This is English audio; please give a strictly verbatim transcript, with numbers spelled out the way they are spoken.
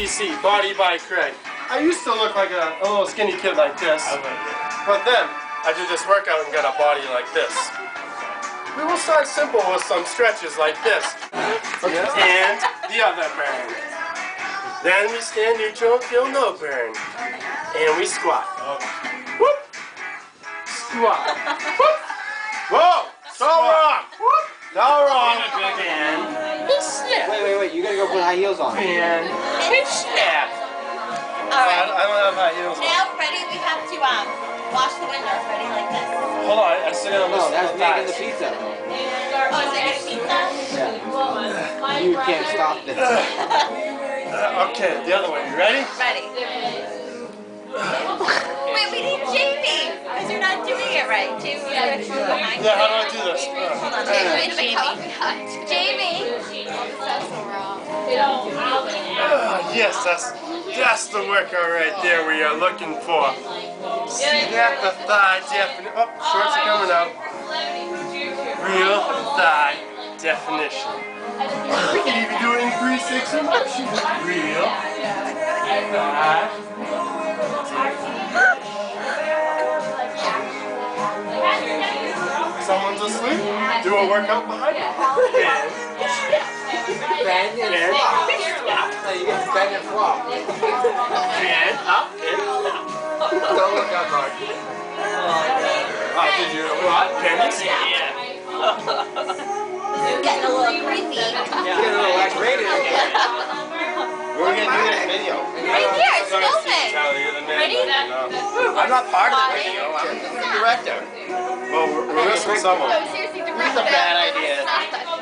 B C, Body by Craig. I used to look like a, a little skinny kid like this, but then I did this workout and got a body like this. We will start simple with some stretches like this, and the other burn. Then we stand neutral, feel no burn, and we squat. Whoop! Squat. Whoop! Whoa! So wrong! Whoop! So wrong! And snap. Wait, wait, wait! You gotta go put high heels on. And snap. All right. I don't have high heels. Now, ready? We have to um wash the windows. Ready, like this. Hold on, I still gotta No, listen that's to making the thighs. pizza. Oh, is it pizza? Yeah. You can't stop this. Uh, okay, the other way. You ready? Ready. Wait, we need Jamie because you're not doing it right. Jamie, you gotta come behind. Yeah, how do I do this? Hold on, Jamie. Jamie. Jamie. That's so wrong. Uh, yes, that's that's the workout right there we are looking for. Snap the thigh definition. Oh, shorts are coming out. Real thigh definition. We can even do it in three six motion. Real thigh. Someone's asleep. Do a workout behind it. Bend and flop. No, you get to bend and flop. And up and down. Don't look up hard. Oh, did you what? Pennies? Yeah. You're getting a little creepy. You're getting a little X-rated. We're gonna do this video. Right here, it's filming. Ready? I'm not part of the video. I'm the director. Well, we're, we're missing someone. No, seriously, the This is a bad idea.